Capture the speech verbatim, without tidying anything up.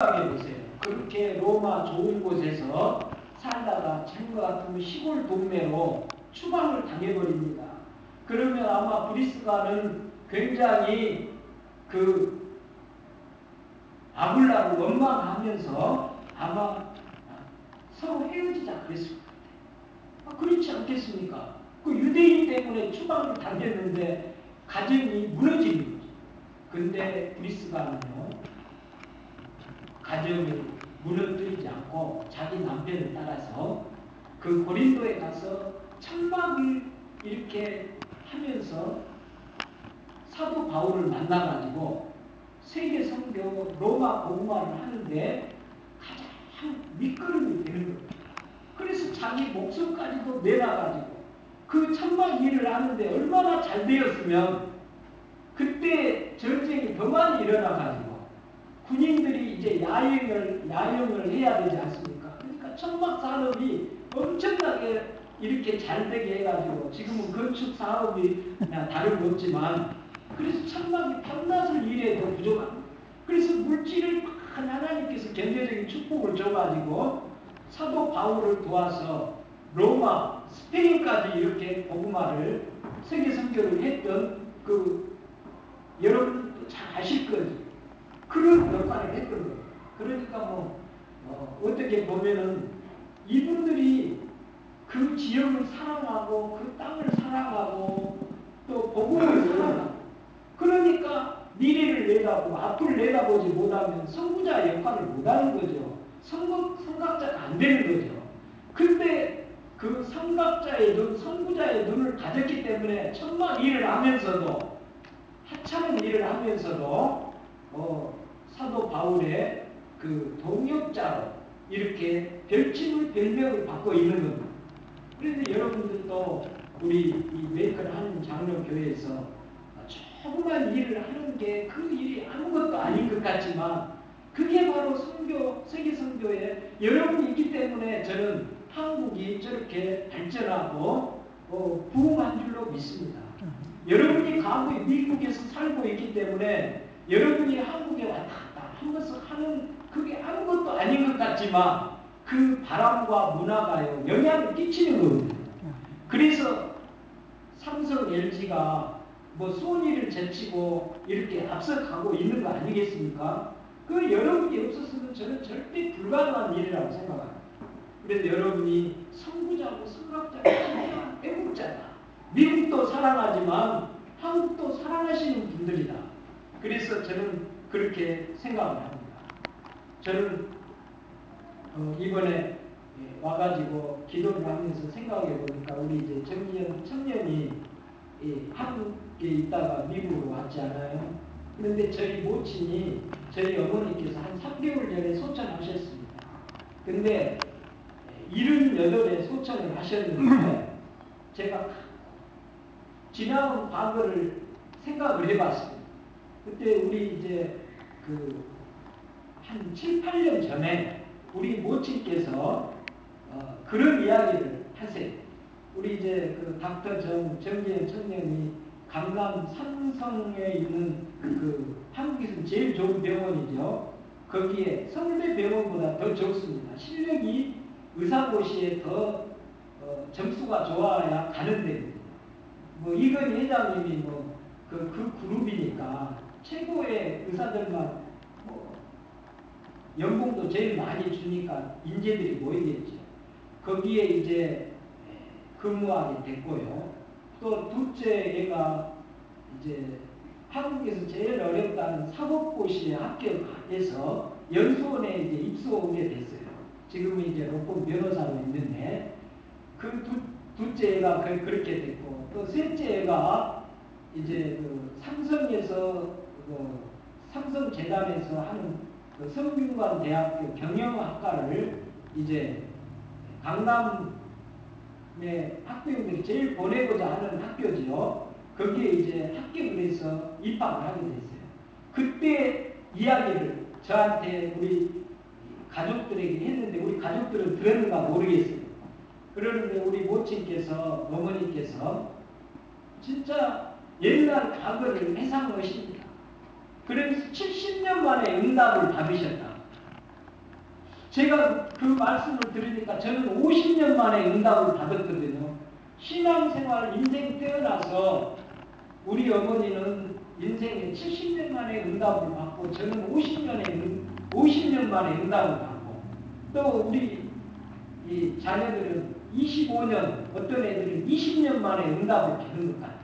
생각해 보세요. 그렇게 로마 좋은 곳에서 살다가 지금 같으면 시골 동네로 추방을 당해버립니다. 그러면 아마 브리스가는 굉장히 그 아굴라를 원망하면서 아마 서로 헤어지자 그랬을 것 같아요. 아, 그렇지 않겠습니까? 그 유대인 때문에 추방을 당했는데 가정이 무너지는 거죠. 근데 브리스가는요, 가정을 무너뜨리지 않고 자기 남편을 따라서 그 고린도에 가서 천막을 이렇게 하면서 사도 바울을 만나가지고 세계 선교 로마 복음화를 하는데 가장 밑거름이 되는 겁니다. 그래서 자기 목숨까지도 내놔가지고 그 천막 일을 하는데 얼마나 잘 되었으면 그때 전쟁이 더 많이 일어나가지고 군인들이 이제 야영을, 야영을 해야 되지 않습니까? 그러니까 천막 산업이 엄청나게 이렇게 잘 되게 해가지고 지금은 건축 사업이 다름없지만 그래서 천막이 밤낮을 일해도 부족합니다. 그래서 물질을 하나님께서 경제적인 축복을 줘가지고 사도 바울을 도와서 로마, 스페인까지 이렇게 복음화를 세계 선교를 했던 그 여러분도 잘 아실 거죠. 그런 역할을 했던 거예요. 그러니까 뭐 어, 어떻게 보면은 이분들이 그 지역을 사랑하고 그 땅을 사랑하고 또 복음을 사랑하고 그러니까 미래를 내다보고 앞을 내다보지 못하면 선구자 역할을 못하는 거죠. 선거, 선각자가 안 되는 거죠. 근데 그 선각자의 눈, 선구자의 눈을 가졌기 때문에 천만 일을 하면서도 하찮은 일을 하면서도 어, 사도 바울의 그 동역자로 이렇게 별칭을 별명을 받고 있는 겁니다. 그런데 여러분들도 우리 이 메이커를 하는 장로교회에서 조그만 일을 하는 게 그 일이 아무것도 아닌 것 같지만 그게 바로 선교, 세계 선교에 여러분이 있기 때문에 저는 한국이 저렇게 발전하고 어, 부흥한 줄로 믿습니다. 여러분이 과거 미국에서 살고 있기 때문에 여러분이 한국에 왔다 갔다 한 번씩 하는 그게 아무것도 아닌 것 같지만 그 바람과 문화가요 영향을 끼치는 거거든요. 그래서 삼성, 엘지가 뭐 소니를 제치고 이렇게 앞서가고 있는 거 아니겠습니까? 그 여러분이 없었으면 저는 절대 불가능한 일이라고 생각합니다. 그래서 여러분이 선구자고 선각자고 애국자다. 미국도 사랑하지만 한국도 사랑하시는 분들이다. 그래서 저는 그렇게 생각을 합니다. 저는 어 이번에 와가지고 기도를 하면서 생각해 보니까 우리 이제 정년 청년이 한국에 있다가 미국으로 왔지 않아요? 그런데 저희 모친이 저희 어머니께서 한 삼 개월 전에 소천하셨습니다. 근데 일흔여덟에 소천을 하셨는데 제가 지나온 과거를 생각을 해봤습니다. 그때 우리 이제 그 한 칠, 팔 년 전에 우리 모친께서 어 그런 이야기를 하세요. 우리 이제 그 닥터 정, 정재현 청년이 강남 삼성에 있는 그 한국에서 제일 좋은 병원이죠. 거기에 서울대 병원보다 더 좋습니다. 실력이 의사고시에 더 어, 점수가 좋아야 가는 데거든요. 뭐 이건희 회장님이 뭐 그 그 그룹이니까 최고의 의사들만 뭐 연봉도 제일 많이 주니까 인재들이 모이겠죠. 거기에 이제 근무하게 됐고요. 또 둘째 애가 이제 한국에서 제일 어렵다는 사법고시에 합격해서 연수원에 이제 입수 오게 됐어요. 지금은 이제 로펌 변호사로 있는데 그 두, 둘째 애가 그렇게 됐고 또 셋째 애가 이제 그 삼성에서 그 삼성재단에서 하는 그 성균관 대학교 경영학과를 이제 강남에 학부형들이 제일 보내고자 하는 학교지요. 거기에 이제 합격을 해서 입학을 하게 됐어요. 그때 이야기를 저한테 우리 가족들에게 했는데 우리 가족들은 들었는가 모르겠어요. 그러는데 우리 모친께서 어머니께서 진짜 옛날 과거를 회상하십니다. 그래서 칠십 년 만에 응답을 받으셨다. 제가 그 말씀을 들으니까 저는 오십 년 만에 응답을 받았거든요. 신앙생활 인생 태어나서 우리 어머니는 인생에 칠십 년 만에 응답을 받고 저는 오십 년에 오십 년 만에 응답을 받고 또 우리 이 자녀들은 이십오 년 어떤 애들은 이십 년 만에 응답을 받는 것 같아요.